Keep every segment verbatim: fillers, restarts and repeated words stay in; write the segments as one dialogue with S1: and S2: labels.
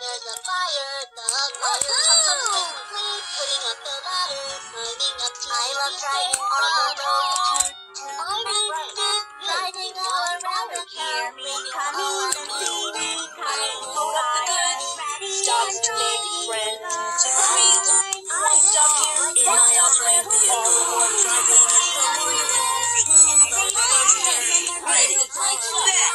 S1: there's a fire, the fire comes quickly, putting up the ladder, climbing up to I love driving on the road. I need to riding all around the hear me coming, see me coming, fire,
S2: Stop to make friends. To meet, I'm stuck here in my train. All the more driving is so wonderful. Smooth on the road, ready to go back.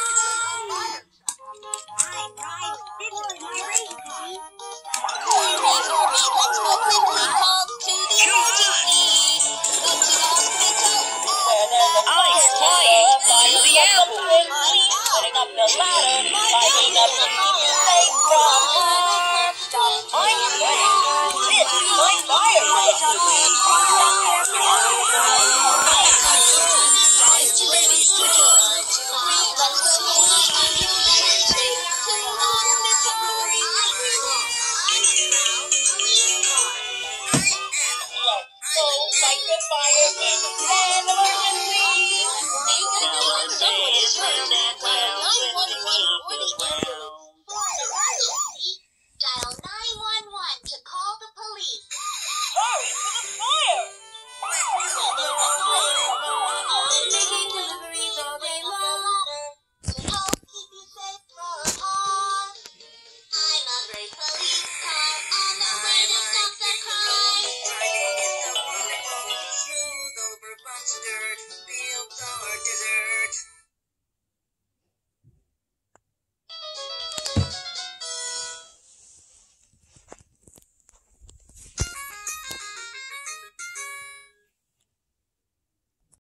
S3: I'm right. This is my race car.
S1: Hurry, hurry, let's go quickly, call to the emergencies. Go to the hospital.
S2: Where there's a fire, flying, flying the apple. Putting up the ladder, climbing up to keep you safe from harm. Stop, I'm ready. This is my fire rescue. Size ready to go. So fight the fire in an emergency. Now I'm saying round and round, twisting up the ground.
S1: Dial nine one one to call the police.
S2: Hurry to the fire!
S1: Making deliveries all day long to help keep you safe from harm. I'm a great police car on the way to stop the crime.
S2: Driving is so wonderful, smooth over bumps and dirt, fields or desert.